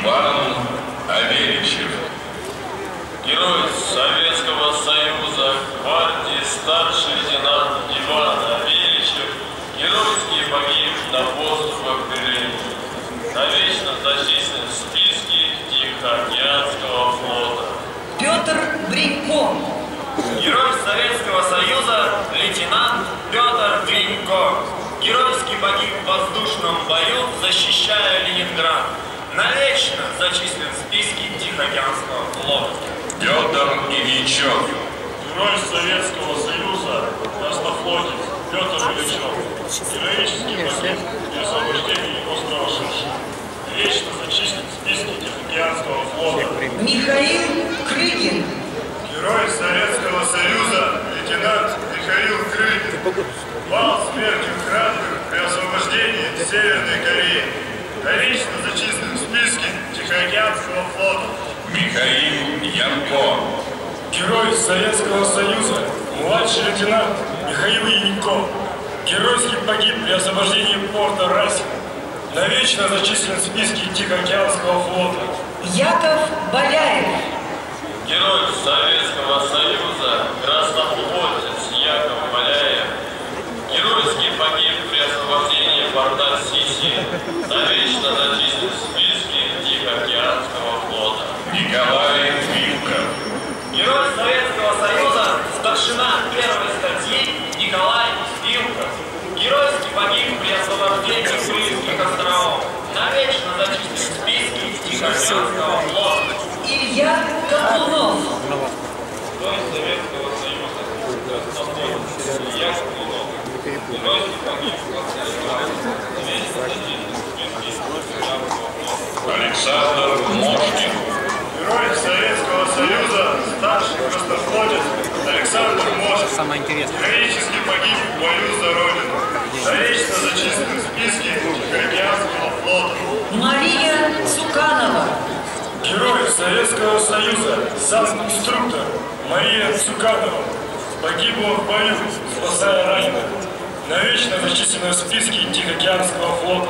Иван Аверичев. Герой Советского Союза, гвардии старший лейтенант Иван Аверичев, геройски погиб на подступах к Берлину. Навечно зачислен в списке Тихоокеанского флота. Петр Бринько. Герой Советского Союза, лейтенант Петр Бринько. Геройски погиб в воздушном бою, защищая Ленинград. Навечно зачислен в списке Тихоокеанского флота. Петр Ильичев. Герой Советского Союза, краснофлотец Петр Ильичев. Героический погиб при освобождении острова Шиши. Вечно зачислен в списке Тихоокеанского флота. Михаил Крыгин. Герой Советского Союза, лейтенант Михаил Крыгин. Пал смертью храбрых при освобождении Северной Кореи. Навечно зачислен в списке Тихоокеанского флота. Михаил Янко. Герой Советского Союза, младший лейтенант Михаил Янко. Геройски погиб при освобождении порта Расин. Навечно зачислен в списке Тихоокеанского флота. Яков Боляев. Герой Советского Союза, краснофлотец Яков Боляев. Геройски погиб при освобождении порта Сиси. Навечно зачислен в списке Тихоокеанского флота. Николай Вилков. Герой Советского Союза, старшина первой статьи Николай Вилков. Геройски погиб при освобождении Крымских островов. Навечно зачислен в списке Тихоокеанского флота. Илья Каплунов. Герой Советского Союза, краснофлотец Илья Каплунов. Геройски погиб в навечно зачислен в списке Тихоокеанского флота. Александр Мошкин. Герой Советского Союза, старший краснофлотец Александр Мошкин. Самое интересное. Героически погиб в бою за Родину. Навечно зачислен в списке Тихоокеанского флота. Мария Цуканова. Герой Советского Союза, санкт-инструктор Мария Цуканова. Погибла в бою, спасая раненых. Навечно зачислена в списке Тихоокеанского флота.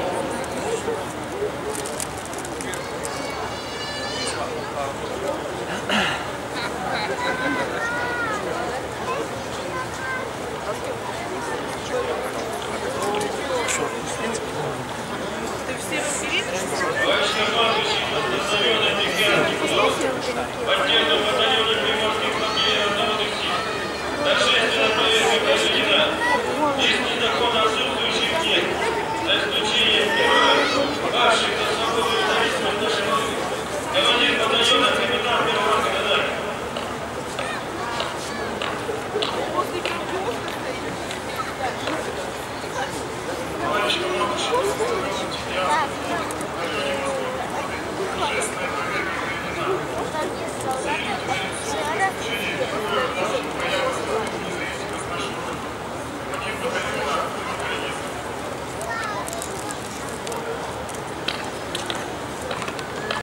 Отдельно батальона приморских мобилизованных сил. Торжественно проверка проведена. Есть закон отсутствующих нет. За исключением героев, павших за свободу и независимость нашей Родины. Командир батальона